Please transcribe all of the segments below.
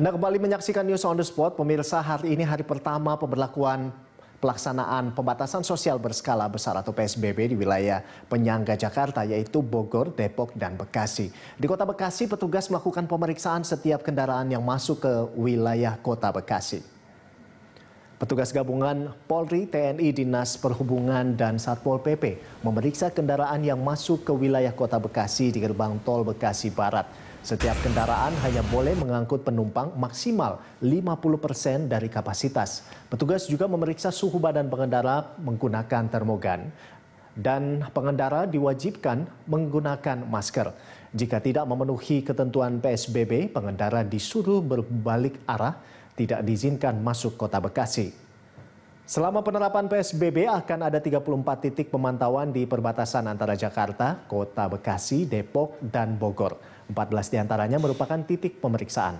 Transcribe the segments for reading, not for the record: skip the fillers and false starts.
Anda kembali menyaksikan News on the Spot. Pemirsa, hari ini hari pertama pemberlakuan pelaksanaan pembatasan sosial berskala besar atau PSBB di wilayah penyangga Jakarta, yaitu Bogor, Depok, dan Bekasi. Di Kota Bekasi, petugas melakukan pemeriksaan setiap kendaraan yang masuk ke wilayah Kota Bekasi. Petugas gabungan Polri, TNI, Dinas Perhubungan, dan Satpol PP memeriksa kendaraan yang masuk ke wilayah Kota Bekasi di gerbang tol Bekasi Barat. Setiap kendaraan hanya boleh mengangkut penumpang maksimal 50% dari kapasitas. Petugas juga memeriksa suhu badan pengendara menggunakan termogan. Dan pengendara diwajibkan menggunakan masker. Jika tidak memenuhi ketentuan PSBB, pengendara disuruh berbalik arah, tidak diizinkan masuk Kota Bekasi. Selama penerapan PSBB akan ada 34 titik pemantauan di perbatasan antara Jakarta, Kota Bekasi, Depok, dan Bogor. 14 diantaranya merupakan titik pemeriksaan.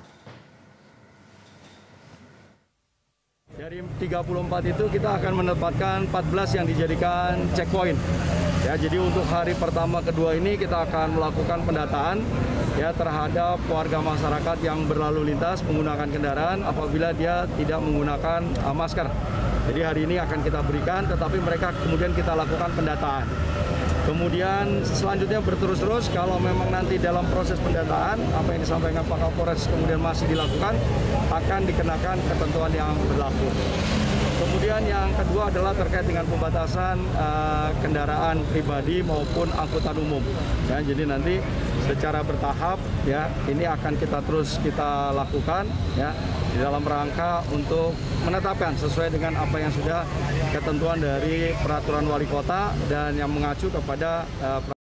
Dari 34 itu kita akan menempatkan 14 yang dijadikan checkpoint. Ya, jadi untuk hari pertama kedua ini kita akan melakukan pendataan ya terhadap warga masyarakat yang berlalu lintas menggunakan kendaraan apabila dia tidak menggunakan masker. Jadi hari ini akan kita berikan, tetapi mereka kemudian kita lakukan pendataan. Kemudian selanjutnya berterus-terus kalau memang nanti dalam proses pendataan apa yang disampaikan Pak Kapolres kemudian masih dilakukan, akan dikenakan ketentuan yang berlaku. Kemudian yang kedua adalah terkait dengan pembatasan kendaraan pribadi maupun angkutan umum. Ya, jadi nanti secara bertahap ya ini akan kita lakukan ya di dalam rangka untuk menetapkan sesuai dengan apa yang sudah ketentuan dari peraturan wali kota dan yang mengacu kepada